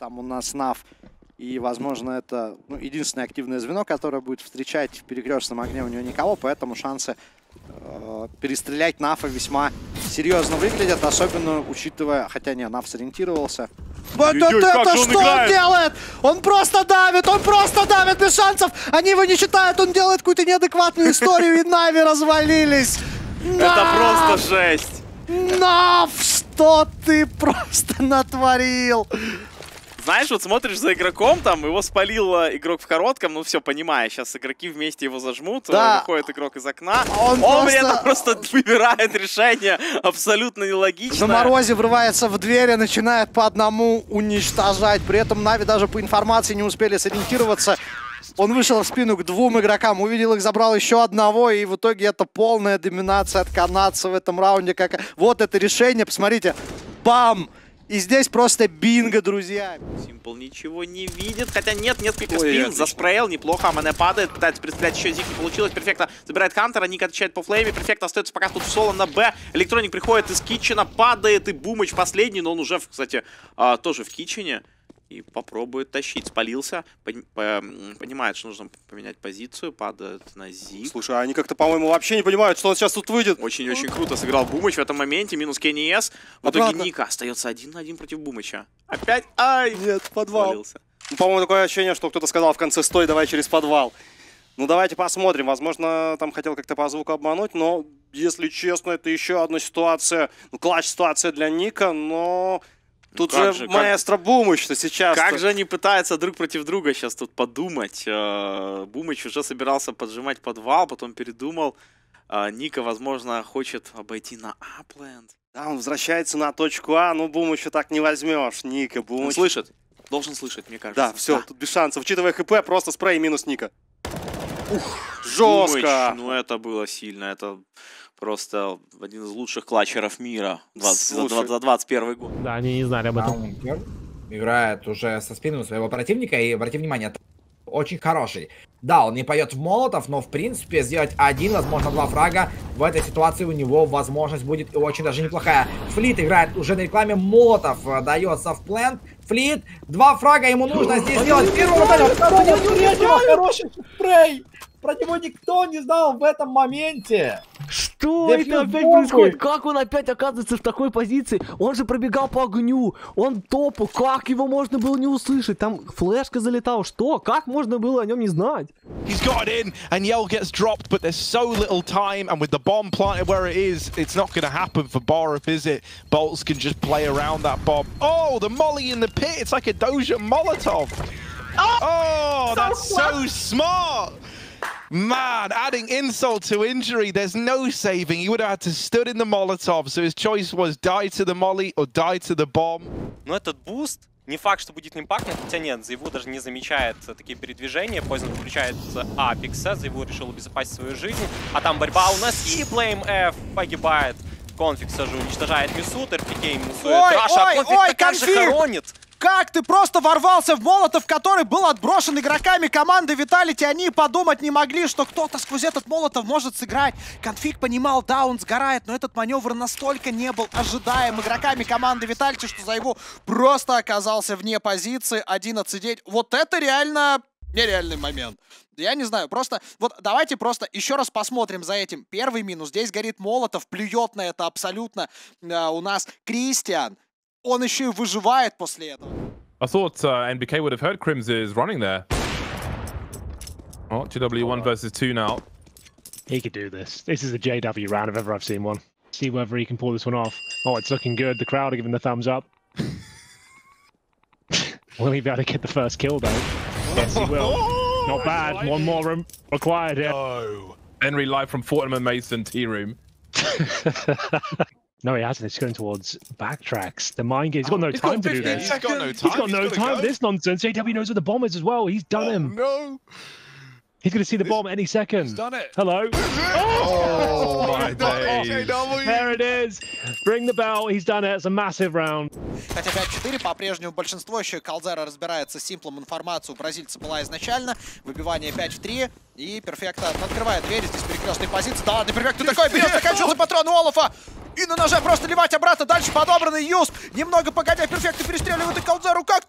Там у нас Нав. И, возможно, это единственное активное звено, которое будет встречать в перекрестном огне. У него никого, поэтому шансы перестрелять Нафа весьма серьезно выглядят. Особенно учитывая... Хотя не, Нав сориентировался. Вот это что он делает? Он просто давит без шансов. Они его не считают, он делает какую-то неадекватную историю, и Нави развалились. Это просто жесть. Нав, что ты просто натворил? Знаешь, вот смотришь за игроком, там его спалил игрок в коротком, ну все, понимаю, сейчас игроки вместе его зажмут, да. Выходит игрок из окна, он при этом просто выбирает решение абсолютно нелогичное. На морозе врывается в дверь и начинает по одному уничтожать, при этом Нави даже по информации не успели сориентироваться. Он вышел в спину к двум игрокам, увидел их, забрал еще одного, и в итоге это полная доминация от канадцев в этом раунде. Вот это решение, посмотрите, бам! И здесь просто бинго, друзья. Симпл ничего не видит, хотя нет, несколько спин, заспрейл, неплохо, АМН падает, пытается пристрелять еще Зик, не получилось, Перфекто забирает Хантера, Ник отвечает по флейме, Перфекто остается пока тут в соло на Б, Электроник приходит из Китчена, падает, и Бумыч последний, но он уже, кстати, тоже в Китчене. И попробует тащить. Спалился. Понимает, что нужно поменять позицию. Падает на Зиг. Слушай, они как-то, по-моему, вообще не понимают, что он сейчас тут выйдет. Очень-очень круто сыграл Бумыч в этом моменте. Минус Кенни С. В итоге Ника остается 1 на 1 против Бумыча. Опять. Ай! Нет, подвал. Ну, по-моему, такое ощущение, что кто-то сказал в конце: стой, давай через подвал. Ну, давайте посмотрим. Возможно, там хотел как-то по звуку обмануть, но, если честно, это еще одна ситуация. Ну, клатч-ситуация для Ника, но... Тут же маэстро Бумыч-то сейчас. Как же они пытаются друг против друга сейчас тут подумать. Бумыч уже собирался поджимать подвал, потом передумал. Ника, возможно, хочет обойти на Апленд. Да, он возвращается на точку А, но Бумыча так не возьмешь. Ника, Бумыч. Он слышит. Должен слышать, мне кажется. Да, все, тут без шансов. Учитывая ХП, просто спрей минус Ника. Ух, жестко. Бумыч, ну это было сильно, это... Просто один из лучших клатчеров мира за 21 год. Да, они не знали об этом. Играет уже со спины своего противника, и, обрати внимание, очень хороший. Да, он не поет в молотов, но в принципе сделать один, возможно, два фрага в этой ситуации у него возможность будет и очень даже неплохая. Флит играет уже на рекламе, молотов дается в плент. Флит, два фрага ему нужно здесь сделать. Первый хороший спрей. Про него никто не знал в этом моменте. Что это опять происходит? Как он опять оказывается в такой позиции? Он же пробегал по огню. Он топу. Как его можно было не услышать? Там флешка залетала. Что? Как можно было о нем не знать? He's got it in, and Yell gets dropped, but there's so little time, and with the bomb planted where it is, it's not going to happen for Borif, is it? Bolts can just play around that bomb. Oh, the molly in the pit. It's like a Doja Molotov. Oh, that's so smart. Man, adding insult to injury, there's no saving. He would have had to stood in the Molotov, so his choice was die to the molly or die to the bomb. Но этот буст не факт, что будет импактным, хотя нет, за его даже не замечает такие передвижения. Poison включает Апекса, за его решил обезопасить свою жизнь. А там борьба у нас, и Flame F погибает. Конфиг все же уничтожает Мисут, РПК минусует Раша, а Конфиг также хоронит. Как ты просто ворвался в молотов, который был отброшен игроками команды Vitality. Они подумать не могли, что кто-то сквозь этот молотов может сыграть. Конфиг понимал, да, он сгорает, но этот маневр настолько не был ожидаем игроками команды Vitality, что за его просто оказался вне позиции. 11-9. Вот это реально нереальный момент. Я не знаю, просто... Вот давайте просто еще раз посмотрим за этим. Первый минус. Здесь горит молотов, плюет на это абсолютно у нас Кристиан. Он еще и выживает после этого. I thought NBK would have heard Crims is running there. Oh, GW 1 versus 2 now. He could do this. This is a JW round if ever I've seen one. See whether he can pull this one off. Oh, it's looking good. The crowd are giving the thumbs up. Will he be able to get the first kill though? Yes, he will. Not bad. One more room required here. No. Henry live from Fortnum and Mason tea room. No, he hasn't. It's going towards backtracks. The mind game. He's got no time to do this. He's got no time. He's got no time for this nonsense. JW knows where the bomb is as well. He's done him. No. He's going to see the bomb any second. He's done it. Hello. Oh my days. There it is. Ring the bell. He's done it. It's a massive round. Хотя 5-4 по-прежнему большинство еще. Колдзера разбирается с симплом. Информация у бразильца была изначально. Выбивание 5-3. И Перфекто открывает дверь. Здесь перекрестные позиции. Да ладно, Перфекто такой берет. Заканчивается патрон Олафа. И на ноже просто ливать обратно. Дальше подобранный Юз. Немного погодя, Перфекто перестреливает и Колдзеру. Как так получилось?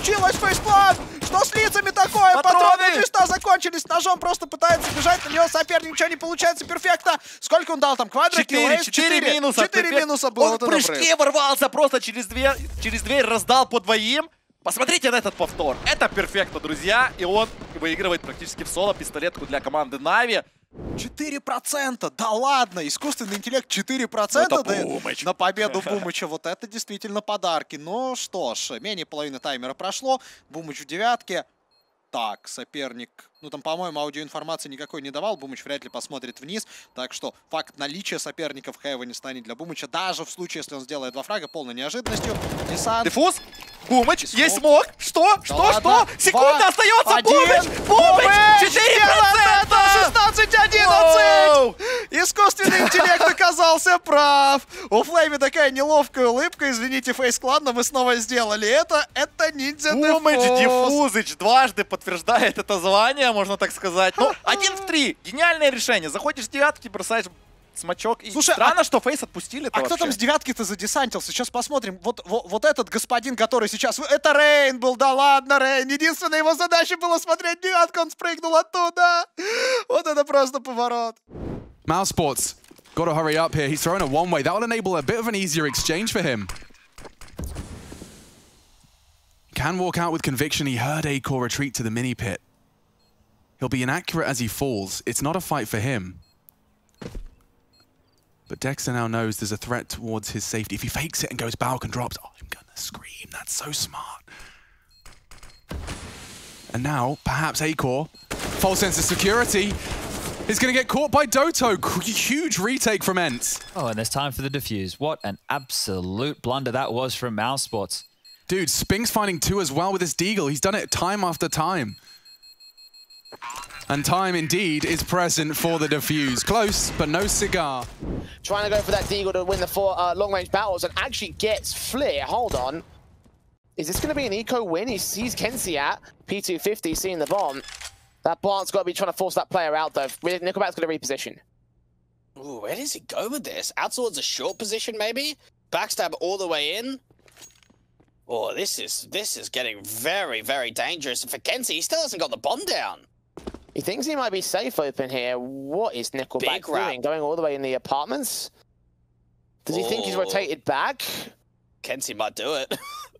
случилось, фейсплан? Что с лицами такое? Патроны у Твиста закончились. Ножом просто пытается бежать на него. Соперник, ничего не получается. Перфекто. Сколько он дал там? Квадрик? 4 минуса. 4 минуса было. Он в прыжке ворвался просто через дверь, раздал по двоим. Посмотрите на этот повтор. Это перфекто, друзья. И он выигрывает практически в соло пистолетку для команды Нави. 4%, да ладно, искусственный интеллект 4% дает на победу Бумыча. Вот это действительно подарки. Ну что ж, менее половины таймера прошло. Бумыч в девятке. Так, соперник, ну там, по-моему, аудиоинформации никакой не давал. Бумыч вряд ли посмотрит вниз. Так что факт наличия соперника в Хейвене станет для Бумыча, даже в случае, если он сделает 2 фрага, полной неожиданностью. Десант. Диффуз. Бумыч, есть смог. Что? Секунда остается. Бумыч! 4%! 16-11! Искусственный интеллект оказался прав. У Флейми такая неловкая улыбка. Извините, фейс-клан, но мы снова сделали это. Это ниндзя Бумыч Диффузыч дважды подтверждает это звание, можно так сказать. Ну, 1 в 3. Гениальное решение. Заходишь в девятки, бросаешь смачок. И слушай, странно, что фейс отпустили. А кто там с девятки-то задесантился? Сейчас посмотрим. Вот этот господин, который сейчас... Это Рейн был, да ладно, Рейн. Единственная его задача была смотреть девятку, он спрыгнул оттуда. Вот это просто поворот. Mousesports, got to hurry up here. He's throwing a one-way. That will enable a bit of an easier exchange for him. Can walk out with conviction. He heard Acor retreat to the mini pit. He'll be inaccurate as he falls. It's not a fight for him. But Dexter now knows there's a threat towards his safety. If he fakes it and goes Balk and drops, oh, I'm gonna scream. That's so smart. And now, perhaps Acor, false sense of security, is going to get caught by Doto. Huge retake from Ents. Oh, and there's time for the defuse. What an absolute blunder that was from Mousesports. Dude, Spink's finding 2 as well with this Deagle. He's done it time after time. And time, indeed, is present for the defuse. Close, but no cigar. Trying to go for that Deagle to win the 4 long-range battles and actually gets Flair. Hold on. Is this going to be an eco win? He sees Kenzie at P250, seeing the bomb. That Bart's got to be trying to force that player out, though. Nickelback's going to reposition. Ooh, where does he go with this? Out towards a short position, maybe? Backstab all the way in? Oh, this is getting very, very dangerous. And for Kenzie, he still hasn't got the bomb down. He thinks he might be safe open here. What is Nickelback doing? Going all the way in the apartments? Does he think he's rotated back? Kenzie might do it.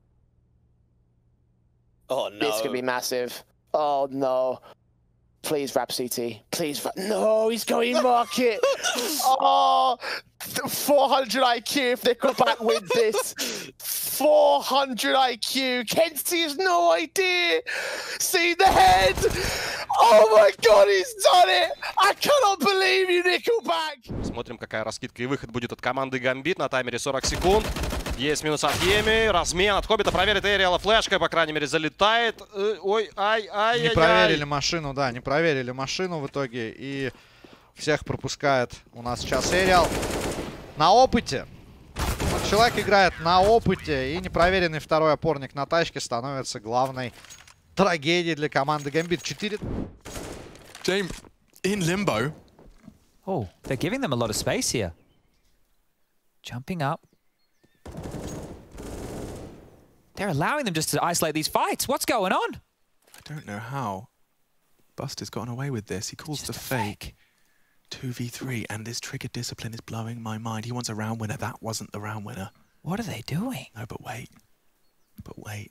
Oh, no. This could be massive. Oh, no. Please, Rap CT. Please, no, he's going market. Oh, 400 IQ if Nickelback wins this. 400 IQ. Kenzie has no idea. See the head. Oh my God, he's done it. I cannot believe you, Nickelback. Смотрим, какая раскидка и выход будет от команды Гамбит на таймере 40 секунд. Есть минус от Еми. Размен от Хоббита. Проверит Эриэла. Флешка, по крайней мере, залетает. Ой, ай. Не проверили машину, да, не проверили машину в итоге. И всех пропускает у нас сейчас Эриэл. На опыте. Человек играет на опыте. И непроверенный второй опорник на тачке становится главной трагедией для команды Гамбит. 4. James, in limbo. Oh, they're giving them a lot of space here. Jumping up. They're allowing them just to isolate these fights. What's going on? I don't know how. Buster's gotten away with this. He calls the fake. 2v3, and this trigger discipline is blowing my mind. He wants a round winner. That wasn't the round winner. What are they doing? No, but wait. But wait.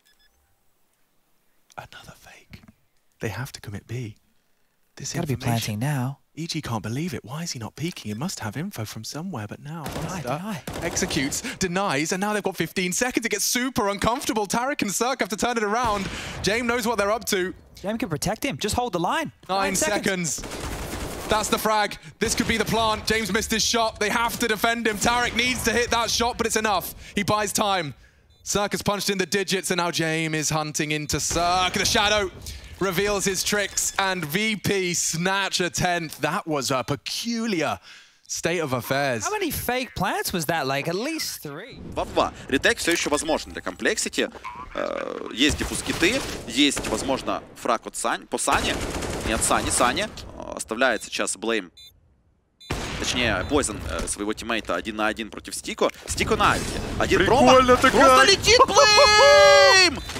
Another fake. They have to commit B. This Gotta be planting now. EG can't believe it. Why is he not peeking? He must have info from somewhere, but now Buster executes, denies, and now they've got 15 seconds. It gets super uncomfortable. Tarek and Cirque have to turn it around. James knows what they're up to. James can protect him. Just hold the line. 9 seconds. That's the frag. This could be the plant. James missed his shot. They have to defend him. Tarek needs to hit that shot, but it's enough. He buys time. Cirque has punched in the digits, and now James is hunting into Cirque. The shadow reveals his tricks, and VP snatch a 10th. That was a peculiar state of affairs. How many fake plants was that? Like, at least 3. 2-2. Ретейк все еще возможен для Complexity. Есть диффуз-киты, есть, возможно, фраг от по Сане. Не от Сани. Сани оставляет сейчас Блейм. Точнее, Poison своего тиммейта 1 на 1 против Стико. Стико на альфе. Один промо. Просто летит Блейм!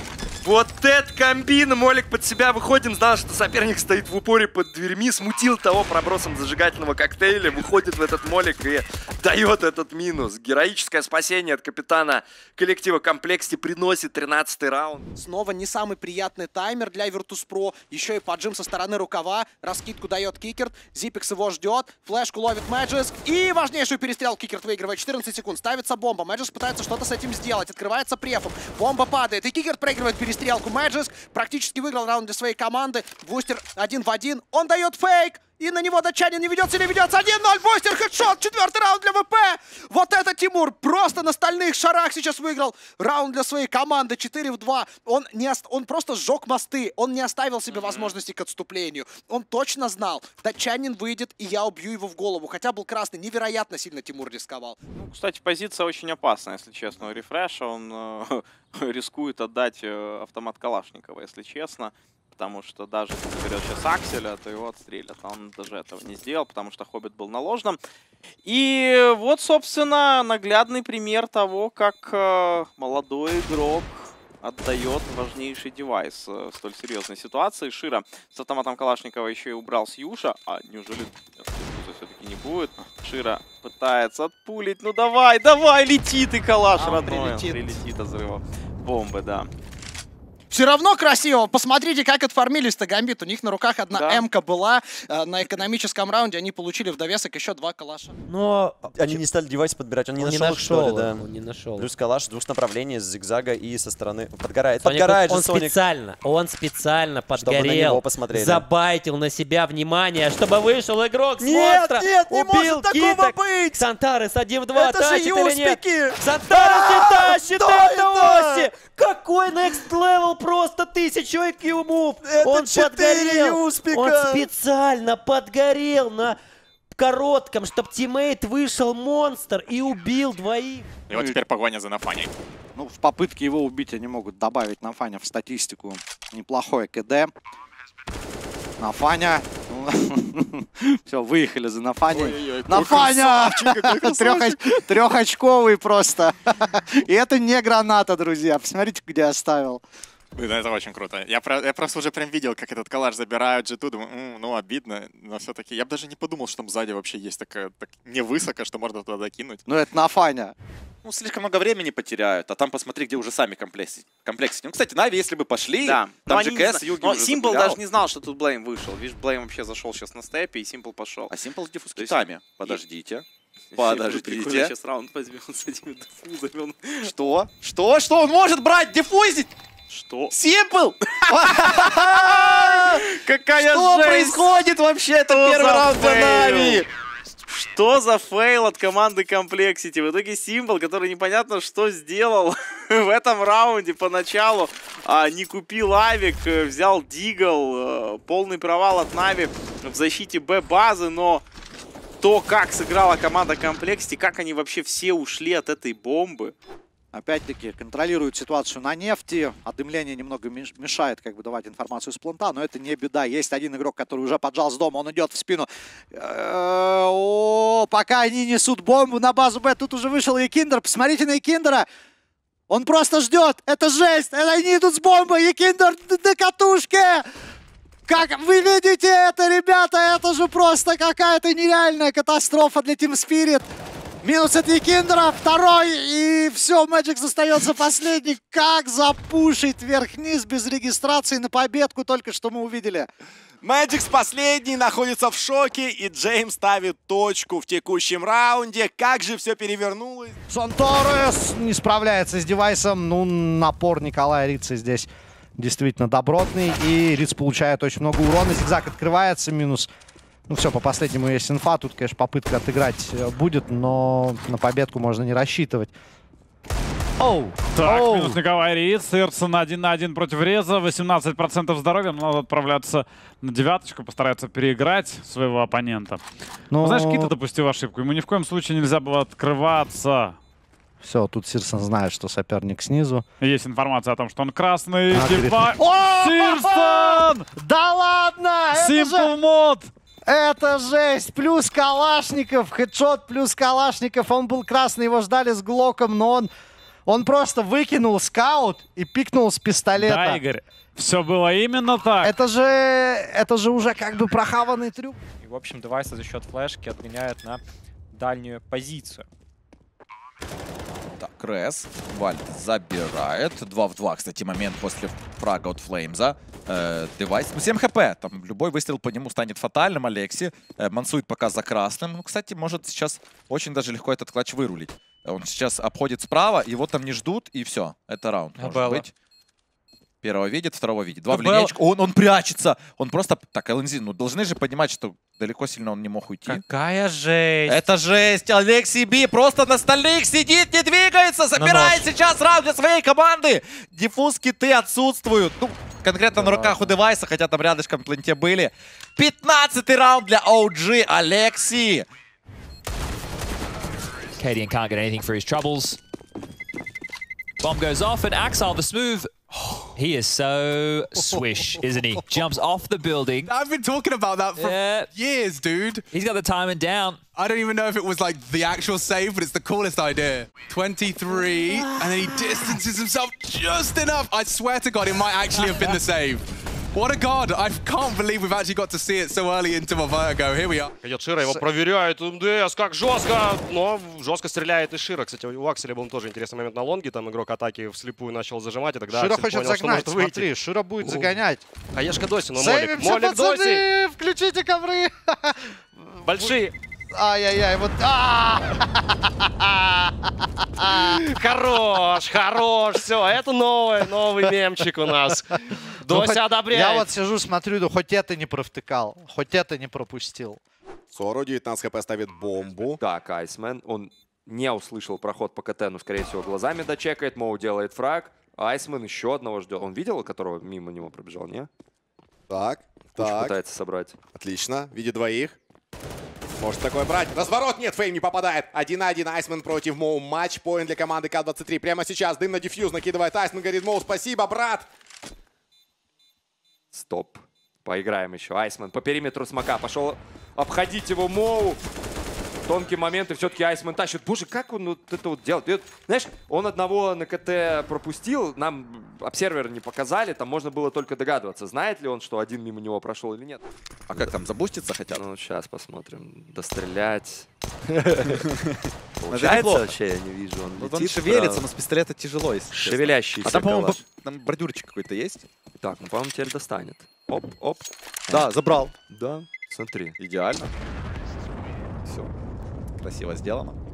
Вот этот комбин, Молик под себя выходим, знал, что соперник стоит в упоре под дверьми, смутил того пробросом зажигательного коктейля, выходит в этот Молик и дает этот минус. Героическое спасение от капитана коллектива Complexity приносит 13-й раунд. Снова не самый приятный таймер для Virtus.pro, еще и поджим со стороны рукава, раскидку дает Кикерт, Зипекс его ждет, флешку ловит Мэджиск и важнейшую перестрел Кикерт выигрывает 14 секунд, ставится бомба, Мэджиск пытается что-то с этим сделать, открывается префом, бомба падает и Кикерт проигрывает перестрелку. Мэджиск практически выиграл раунд для своей команды. Бустер 1 в 1. Он дает фейк. И на него датчанин не ведется или ведется. 1-0. Бустер, хедшот. 4-й раунд для ВП. Вот это Тимур просто на стальных шарах сейчас выиграл раунд для своей команды. 4 в 2. Он просто сжег мосты. Он не оставил себе возможности к отступлению. Он точно знал. Датчанин выйдет, и я убью его в голову. Хотя был красный. Невероятно сильно Тимур рисковал. Ну, кстати, позиция очень опасная, если честно, у Рефреша. Он рискует отдать автомат Калашникова, если честно. Потому что даже если заберет сейчас Акселя, то его отстрелят. А он даже этого не сделал, потому что Хоббит был на ложном. И вот, собственно, наглядный пример того, как молодой игрок отдает важнейший девайс в столь серьезной ситуации. Шира с автоматом Калашникова еще и убрал Сьюша. А неужели все-таки не будет? Шира пытается отпулить. Ну давай, давай, летит и Калаш родной. Прилетит от взрыва бомбы, да. Все равно красиво. Посмотрите, как отформились-то Гамбит. У них на руках одна М-ка была. На экономическом раунде они получили в довесок еще 2 калаша. Но они не стали девайс подбирать. Он не нашел, что ли, да. Он не нашел. Плюс калаш с двух направлений, с зигзага и со стороны. Подгорает. Подгорает же Соник. Он специально подгорел. Чтобы на него посмотрели. Забайтил на себя внимание, чтобы вышел игрок с монстра. Нет, не убил может такого быть! Ксантарес 1 в 2. Это же юспики! Ксантарес не тащит это оси! Какой next level, просто 1000 IQ move! Он подгорел! Юспика. Он специально подгорел на коротком, чтобы тиммейт вышел монстр и убил двоих. И вот теперь погоня за Нафаней. Ну, в попытке его убить они могут добавить Нафаня в статистику. Неплохой КД. Нафаня. Все, выехали за Нафаней. Нафаня! Трехочковый просто. И это не граната, друзья. Посмотрите, где оставил. Это очень круто. Я просто уже прям видел, как этот калаш забирают G2. Думаю, ну обидно, но все-таки я бы даже не подумал, что там сзади вообще есть такая невысоко, что можно туда докинуть. Ну это Нафаня. Ну, слишком много времени потеряют, а там посмотри, где уже сами комплексы. Ну, кстати, Нави, если бы пошли, да. там GKS, Юги но уже Симпл забегал. даже не знал, что тут Блейм вышел. Видишь, Блейм вообще зашел сейчас на степе, и Симпл пошел. А Симпл с диффуз-китами. Подождите. Подождите. Сейчас раунд возьмем с этими диффузами. Что? Что? Он может брать, диффузить? Что? Симпл! Какая Что жесть! происходит вообще? Это первый раунд для Нави! Что за фейл от команды Complexity? В итоге Симпл, который непонятно что сделал в этом раунде поначалу, не купил авик, взял дигл, полный провал от Нави в защите Б-базы, но то, как сыграла команда Complexity, как они вообще все ушли от этой бомбы. Опять-таки контролирует ситуацию на нефти. Отдымление немного мешает как бы давать информацию с планта, но это не беда. Есть один игрок, который уже поджал с дома, он идет в спину. Пока они несут бомбу на базу Б, тут уже вышел Якиндер. Посмотрите на Якиндера. Он просто ждет. Это жесть. Они идут с бомбой. Якиндер на катушке. Как вы видите это, ребята, это же просто какая-то нереальная катастрофа для Team Spirit. Минус от Якиндера, второй, и все, Мэджикс остается последний. Как запушить вверх-вниз без регистрации на победку, только что мы увидели. Мэджикс последний, находится в шоке, и Джеймс ставит точку в текущем раунде. Как же все перевернулось. Санторес не справляется с девайсом. Ну, напор Николая Рица здесь действительно добротный, и Риц получает очень много урона. Зигзаг открывается, минус. Ну все, по последнему есть инфа. Тут, конечно, попытка отыграть будет, но на победку можно не рассчитывать. Так, минус Николай Риц. Ирсон 1 на 1 против Реза. 18% здоровья. Надо отправляться на девяточку, постараться переиграть своего оппонента. Но... Знаешь, Кита допустил ошибку. Ему ни в коем случае нельзя было открываться. Все, тут Сирсон знает, что соперник снизу. Есть информация о том, что он красный. Сирсон! Да ладно! Simple мод! Это жесть! Плюс Калашников, хедшот плюс Калашников. Он был красный, его ждали с Глоком, но Он просто выкинул скаут и пикнул с пистолета. Да, Игорь, все было именно так. Это же уже как бы прохаванный трюк. И, в общем, девайсы за счет флешки отгоняют на дальнюю позицию. Так, Рэс, Вальд забирает. 2 в 2, кстати, момент после фрага от Флеймза. Девайс, 7 хп, там любой выстрел по нему станет фатальным. Алекси мансует пока за красным. Ну, кстати, может сейчас очень даже легко этот клатч вырулить. Он сейчас обходит справа, его там не ждут, и все. Это раунд, может быть. Первого видит, второго видит. 2 в линейку. Он прячется. Он просто... Так, ЛНЗ, ну должны же понимать, что далеко сильно он не мог уйти. Какая жесть! Это жесть! Алекси Би просто на стальных сидит, не двигается! Забирает сейчас раунд для своей команды! Диффуз киты отсутствуют. Ну, конкретно на руках у девайса, хотя там рядышком в пленте были. 15-й раунд для OG Алекси! Cadian can't get anything for his troubles. Bomb goes off, and Axel, the smooth. He is so swish, isn't he? Jumps off the building. I've been talking about that for years, dude. He's got the timing down. I don't even know if it was like the actual save, but it's the coolest idea. 23, and then he distances himself just enough. I swear to God, it might actually have been the save. What a god! I can't believe we've actually got to see it so early into my Virgo. Here we are. Идет Шира, его проверяет. МДС, как жестко! Но жестко стреляет и Шира. Кстати, у Акселя был тоже интересный момент на лонге. Там игрок атаки вслепую начал зажимать. И тогда Шира Аксель хочет понял, загнать, что может смотри, Шира будет загонять. Хаешка Доси, но Сейвимся, Молик пацаны! Доси! Включите ковры! Большие! Ай-яй-яй, вот... Хорош, хорош, все, это новый мемчик у нас. Дося одобряет. Я вот сижу, смотрю, да хоть это не провтыкал, хоть это не пропустил. Сору 19 хп ставит бомбу. Так, Айсмен, он не услышал проход по КТ, но, скорее всего, глазами дочекает. Моу делает фраг. Айсмен еще одного ждет. Он видел, которого мимо него пробежал, не? Так, Кучу так. пытается собрать. Отлично, видит двоих. Может такое брать. Разворот нет, Фейм не попадает. 1-1, Айсмен против Моу. Матч-поинт для команды К-23. Прямо сейчас дым на дефьюз накидывает Айсмен. Говорит Моу, спасибо, брат. Стоп. Поиграем еще. Айсмен по периметру смока. Пошел обходить его Моу. Тонкий момент, и все-таки Айсмен тащит. Боже, как он вот это вот делает? И, знаешь, он одного на КТ пропустил. Нам обсерверы не показали. Там можно было только догадываться, знает ли он, что один мимо него прошел или нет. А как там, забуститься хотят? Ну, сейчас посмотрим. Дострелять. Получается вообще, я не вижу. Он шевелится, но с пистолета тяжело. Шевелящийся. А там, по-моему, там бордюрчик какой-то есть? Так, ну, по-моему, теперь достанет. Оп, оп. Да, забрал. Да, смотри. Идеально. Все. Красиво сделано.